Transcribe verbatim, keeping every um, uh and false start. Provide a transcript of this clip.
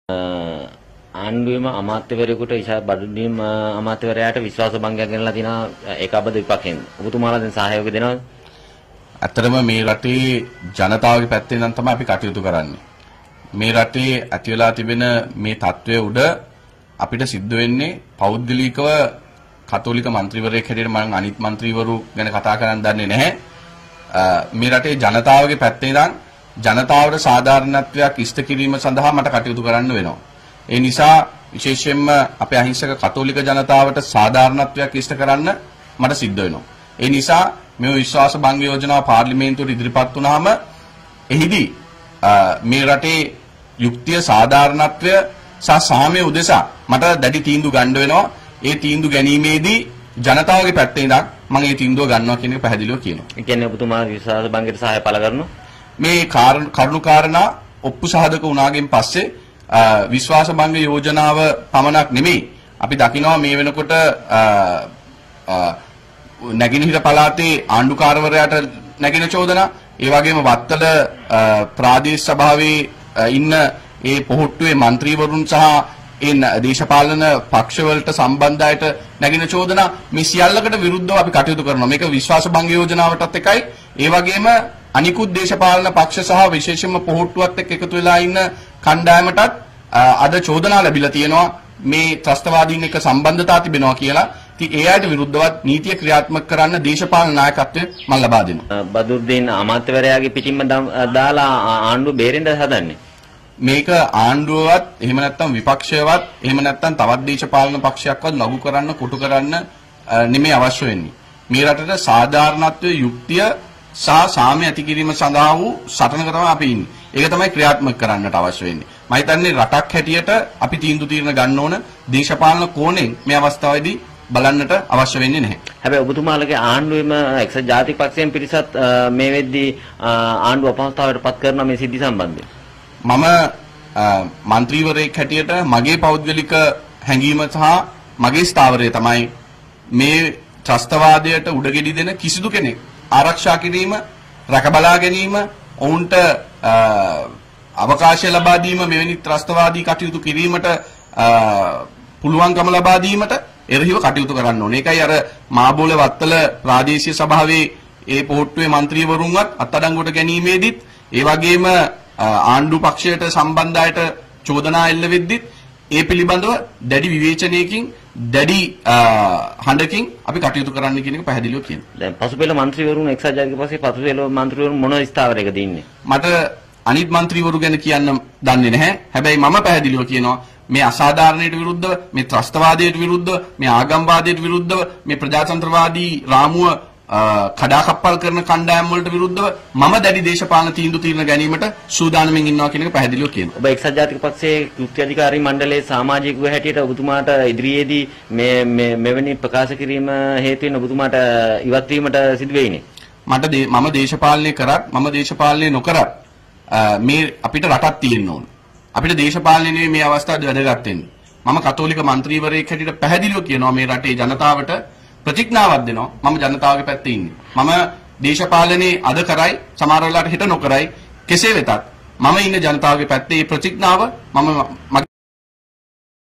ආණ්ඩුවේම අමාත්‍යවරයෙකුට ඉෂා බදුදීන් අමාත්‍යවරයාට විශ්වාස භංගයක් ගෙනලා තිනවා ඒකාබද්ධ විපක්ෂයෙන්. ඔබතුමාලා දැන් සහයෝගය දෙනවද? ඇත්තටම මේ රටේ ජනතාවගේ පැත්තෙන් නම් තමයි අපි කටයුතු කරන්නේ. මේ රටේ ඇති වෙලා තිබෙන මේ තත්ත්වය උඩ අපිට සිද්ධ වෙන්නේ පෞද්ගලිකව කතෝලික മന്ത്രിවරයෙක් හැටියට මම අනිත් മന്ത്രിවරු ගැන කතා කරන්න දන්නේ නැහැ. මේ රටේ ජනතාවගේ පැත්තේ ඉඳන් ජනතාවට සාධාරණත්වයක් ඉෂ්ට කිරීම සඳහා මට කටයුතු කරන්න වෙනවා. ඒ නිසා විශේෂයෙන්ම අපේ අහිංසක කතෝලික ජනතාවට සාධාරණත්වයක් ඉෂ්ට කරන්න මට සිද්ධ වෙනවා. ඒ නිසා මේ විශ්වාස භංග යෝජනාව පාර්ලිමේන්තුවට ඉදිරිපත් වුණාම එහිදී මේ රටේ යුක්තිය සාධාරණත්වය සහ සාමය උදෙසා මට දැඩි තීන්දුව ගන්න වෙනවා. ඒ තීන්දුව ගැනීමේදී ජනතාවගේ පැත්තේ ඉඳන් මම ඒ තීන්දුව ගන්නවා කියන එක පැහැදිලිව කියනවා. ඒ කියන්නේ ඔබතුමා විශ්වාස භංගයට සහාය පළ කරනවා. මේ කරුණු කාරණා ඔප්පු සහදක වුණාගෙන් පස්සේ විශ්වාස භංග යෝජනාව පමණක් නෙමෙයි අපි දකිනවා මේ වෙනකොට නැගිනහිර පළාතේ ආණ්ඩුකාරවරයාට නැගෙන චෝදනා ඒ වගේම වත්තල ප්‍රාදේශ සභාවේ ඉන්න ඒ පොහොට්ටුවේ മന്ത്രിවරුන් සහ ඒ දේශපාලන පක්ෂවලට සම්බන්ධ අයට නැගෙන චෝදනා මේ සියල්ලකට විරුද්ධව අපි කටයුතු කරනවා. මේක විශ්වාස භංග යෝජනාවටත් එකයි ඒ වගේම අනිකුත් දේශපාලන පක්ෂ සහ විශේෂයෙන්ම පොහොට්ටුවත් එක්ක එකතු වෙලා ඉන්න කණ්ඩායමටත් අද චෝදනා ලැබිලා තියෙනවා මේ ත්‍රස්තවාදීන් එක්ක සම්බන්ධතා තිබෙනවා කියලා. ඉතින් ඒ අයට විරුද්ධවත් නීතිය ක්‍රියාත්මක කරන්න දේශපාලන නායකත්වය මම ලබා දෙනවා. බදුද්දීන් අමාත්‍යවරයාගේ පිටින්ම දාලා ආණ්ඩුව බේරෙන්න හදන්නේ. මේක ආණ්ඩුවවත් එහෙම නැත්නම් විපක්ෂයවත් එහෙම නැත්නම් තවත් දේශපාලන පක්ෂයක්වත් ලඝු කරන්න කොටු කරන්න නෙමෙයි අවශ්‍ය වෙන්නේ. මේ රටට සාධාරණත්වයේ යුක්තිය සහ සාමය ඇති කිරීම සඳහා වූ සටනක තමයි අපි ඉන්නේ. ඒක තමයි ක්‍රියාත්මක කරන්නට අවශ්‍ය වෙන්නේ. මම හිතන්නේ රටක් හැටියට අපි තීන්දුව తీරන ගන්න ඕන දේශපාලන කෝණයෙන් මේ අවස්ථාවේදී බලන්නට අවශ්‍ය වෙන්නේ නැහැ. හැබැයි ඔබතුමාලගේ ආණ්ඩුවේම එක්සත් ජාතික පක්ෂයෙන් පිරිසත් මේ වෙද්දී ආණ්ඩුව අපහසුතාවයට පත් කරන මේ සිද්ධි සම්බන්ධයෙන් මම മന്ത്രിවරයෙක් හැටියට මගේ පෞද්ගලික හැඟීම සහ මගේ ස්ථාවරය තමයි මේ ත්‍රස්තවාදයට උඩගෙඩි දෙන කිසිදු කෙනෙක් ආරක්ෂා කිරීම, රැකබලා ගැනීම, ඔවුන්ට අවකාශය ලබා දීම, මෙවැනි ත්‍රස්තවාදී කටයුතු කිරීමට පුළුවන්කම ලබා දීමට එරෙහිව කටයුතු කරන්න ඕනේ. ඒකයි අර මාබෝල වත්තල ප්‍රාදේශීය සභාවේ ඒ පොහොට්ටුවේ മന്ത്രിවරුන්වත් අත්අඩංගුවට ගැනීමේදීත් ඒ වගේම ආණ්ඩු පක්ෂයට සම්බන්ධ අයට චෝදනා එල්ල වෙද්දිත් ඒ පිළිබඳව දැඩි විවේචනයකින් දැඩි හඬකින් අපි කටයුතු කරන්න කියන එක පැහැදිලිව කියනවා. දැන් පසුපෙළ മന്ത്രിවරුන් එක්සත් ජාතික පක්ෂයේ පසුපෙළ മന്ത്രിවරුන් මොන ස්ථාවරයකද ඉන්නේ? මට අනිත් മന്ത്രിවරු ගැන කියන්න දන්නේ නැහැ. හැබැයි මම පැහැදිලිව කියනවා මේ අසාධාරණයට විරුද්ධව, මේ ත්‍රස්තවාදයට විරුද්ධව, මේ ආගම්වාදයට විරුද්ධව, මේ ප්‍රජාතන්ත්‍රවාදී රාමුව කඩාකප්පල් කරන කණ්ඩායම් වලට විරුද්ධව මම දැඩි දේශපාලන තීන්දුව తీරන ගැනීමට සූදානම්ෙන් ඉන්නවා කියන එක පැහැදිලිව කියනවා. ඔබ එක්සත් ජාතික පක්ෂයේ කෘත්‍ය අධිකාරී මණ්ඩලයේ සමාජිකයෙකු හැටියට ඔබතුමාට ඉදිරියේදී මේ මේ මෙවැනි ප්‍රකාශ කිරීම හේතුවෙන් ඔබතුමාට ඉවත් වීමට සිදු වෙයිනේ. මට මම දේශපාලනය කරත් මම දේශපාලනය නොකරත් මේ අපිට රටක් තියෙන්න ඕන. අපිට දේශපාලනය නෙවෙයි මේ අවස්ථාවේ වැදගත් වෙන්නේ. මම කතෝලික മന്ത്രിවරයෙක් හැටියට පැහැදිලිව කියනවා මේ රටේ ජනතාවට ප්‍රතිඥාවක් දෙනවා. මම ජනතාවගේ පැත්තේ ඉන්නේ. මම දේශපාලනේ අද කරයි සමහර වෙලාවට හෙට නොකරයි. කෙසේ වෙතත් මම ඉන්නේ ජනතාවගේ පැත්තේ. මේ ප්‍රතිඥාව මම